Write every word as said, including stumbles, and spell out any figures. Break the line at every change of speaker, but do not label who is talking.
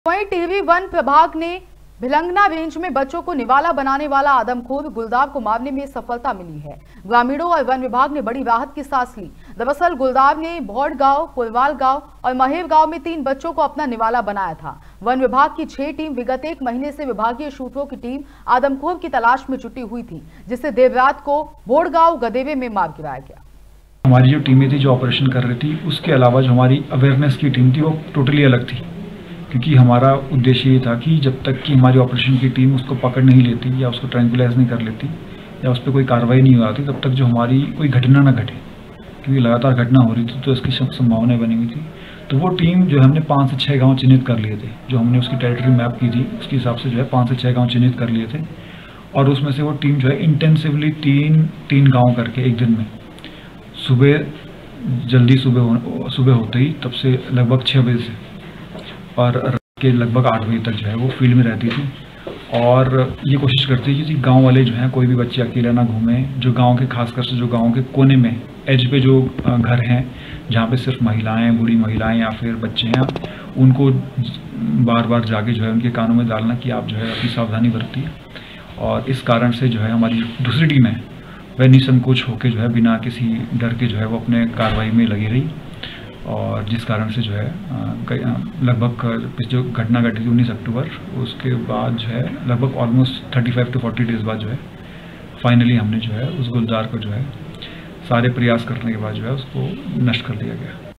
वहीं TV one प्रभाग ने भिलंगना रेंज में बच्चों को निवाला बनाने वाला आदमखोर गुलदार को मारने में सफलता मिली है। ग्रामीणों और वन विभाग ने बड़ी राहत की सांस ली। दरअसल गुलदार ने भौड़ गांव, पुरवाल गांव और महेव गांव में तीन बच्चों को अपना निवाला बनाया था। वन विभाग की छह टीम विगत एक महीने से विभागीय सूत्रों की टीम आदमखोर की तलाश में जुटी हुई थी, जिसे देर रात को भौड़ गांव गदेवे में मार गिराया गया।
हमारी जो टीमें थी जो ऑपरेशन कर रही थी, उसके अलावा जो हमारी अवेयरनेस की टीम थी वो टोटली अलग थी, क्योंकि हमारा उद्देश्य ये था कि जब तक कि हमारी ऑपरेशन की टीम उसको पकड़ नहीं लेती या उसको ट्रैंक्विलाइज नहीं कर लेती या उस पर कोई कार्रवाई नहीं हो रही, तब तक जो हमारी कोई घटना ना घटे, क्योंकि लगातार घटना हो रही थी तो इसकी संभावनाएं बनी हुई थी। तो वो टीम जो है हमने पाँच से छः गाँव चिन्हित कर लिए थे, जो हमने उसकी टेरिटरी मैप की थी उसके हिसाब से जो है पाँच से छः गाँव चिन्हित कर लिए थे। और उसमें से वो टीम जो है इंटेंसिवली तीन तीन गाँव करके एक दिन में सुबह जल्दी सुबह हो, सुबह होते ही तब से लगभग छः बजे से और रात के लगभग आठ बजे तक जो है वो फील्ड में रहती थी और ये कोशिश करती थी कि गांव वाले जो हैं कोई भी बच्चे अकेला ना घूमे। जो गांव के खासकर से जो गांव के कोने में एज पे जो घर हैं जहाँ पे सिर्फ महिलाएं, बूढ़ी महिलाएं या फिर बच्चे हैं, उनको बार बार जाके जो है उनके कानों में डालना कि आप जो है अपनी सावधानी बरतिए। और इस कारण से जो है हमारी दूसरी टीम है वह निसंकोच होकर जो है बिना किसी डर के जो है वो अपने कार्रवाई में लगी रही, और जिस कारण से जो है लगभग जो घटना घटी थी उन्नीस अक्टूबर, उसके बाद जो है लगभग ऑलमोस्ट पैंतीस टू चालीस डेज बाद जो है फाइनली हमने जो है उस गुलदार को जो है सारे प्रयास करने के बाद जो है उसको नष्ट कर दिया गया।